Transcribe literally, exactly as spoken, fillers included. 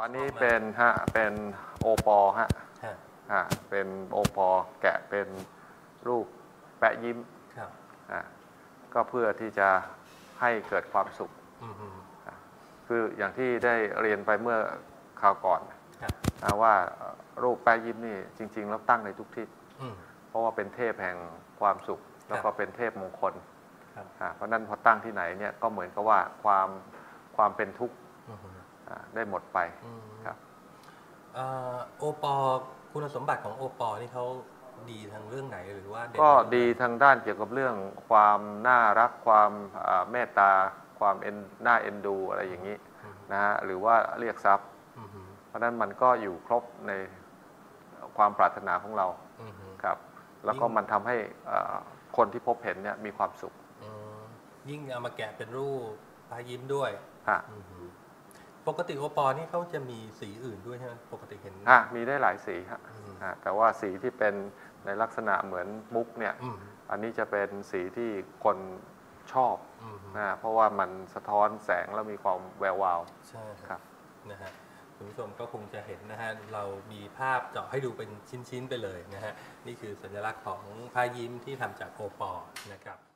อันนี้เป็นฮะเป็นโอปอฮะฮะเป็นโอปอแกะเป็นรูปแปะยิ้มอ่าก็เพื่อที่จะให้เกิดความสุขคืออย่างที่ได้เรียนไปเมื่อคราวก่อนว่ารูปแปะยิ้มนี่จริงๆแล้วตั้งในทุกทิศเพราะว่าเป็นเทพแห่งความสุขแล้วก็เป็นเทพมงคลเพราะนั้นพอตั้งที่ไหนเนี่ยก็เหมือนกับว่าความความเป็นทุกข์ได้หมดไปครับโอปอคุณสมบัติของโอปอนี่เขาดีทางเรื่องไหนหรือว่าก็ดีทางด้านเกี่ยวกับเรื่องความน่ารักความเมตตาความเอ็นน่าเอ็นดูอะไรอย่างนี้นะฮะหรือว่าเรียกทรัพย์เพราะนั้นมันก็อยู่ครบในความปรารถนาของเราครับแล้วก็มันทำให้คนที่พบเห็นเนี่ยมีความสุขยิ่งเอามาแกะเป็นรูปพายิ้มด้วยปกติโอปอนี่เขาจะมีสีอื่นด้วยใช่ไหมปกติเห็นมีได้หลายสีฮะแต่ว่าสีที่เป็นในลักษณะเหมือนมุกเนี่ยอันนี้จะเป็นสีที่คนชอบนะเพราะว่ามันสะท้อนแสงแล้วมีความแวววาวใช่ครับนะฮะคุณผู้ชมก็คงจะเห็นนะฮะเรามีภาพเจาะให้ดูเป็นชิ้นๆไปเลยนะฮะนี่คือสัญลักษณ์ของพายิ้มที่ทำจากโอปอนะครับ